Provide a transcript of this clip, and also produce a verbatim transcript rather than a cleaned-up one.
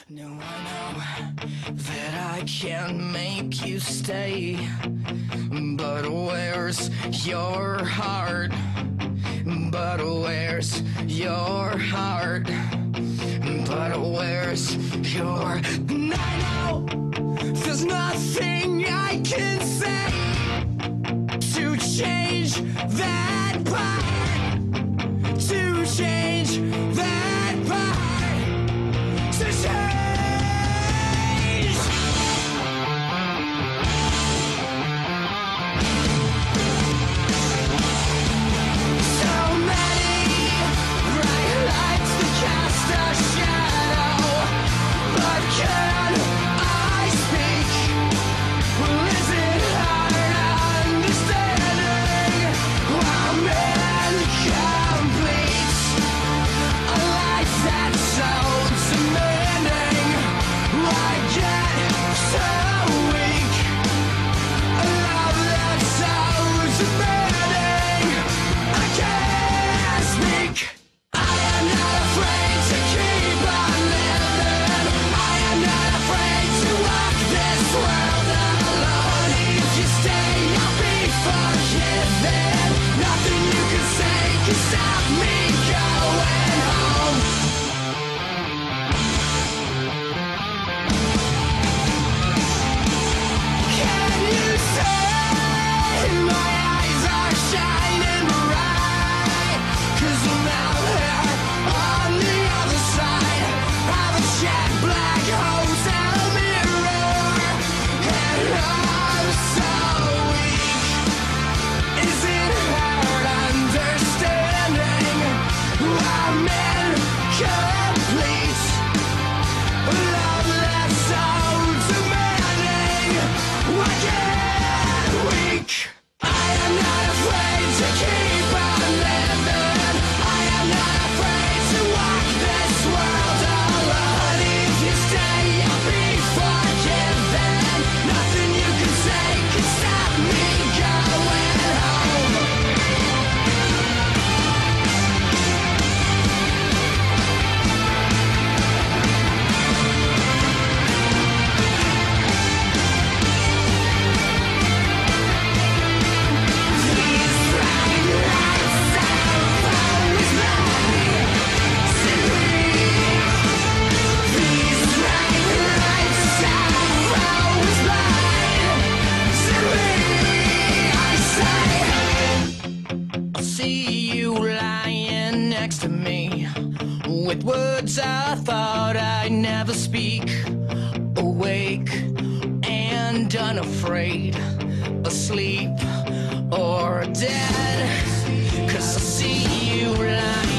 No, I know that I can make you stay, but where's your heart? But where's your heart? But where's your... And I know there's nothing I can say to change that part, to change that part, to change. So many bright lights that cast a shadow, but can I speak? Well, is it hard understanding how man completes a life that's so demanding? I get so weak, a love that's so demanding. I can't speak. I am not afraid to keep on living. I am not afraid to walk this world alone. If you stay, I'll be forgiven. Nothing you can say can stop me going home. Can you say my eyes are shining bright? 'Cause I'm out here on the other side of a jet black hotel mirror, and I'm so weak. Is it hard understanding I'm incomplete? Love that's so demanding. I get weak. I am not afraid to keep on living. I am not afraid to walk this world alone. If you stay, I'll be forgiven. Nothing you can say can stop me going home. These bright lights have always been simply. These bright lights have always been simply. I say, I see you lying next to me with words I thought I'd never speak. Awake and unafraid, asleep or dead. 'Cause I see you lying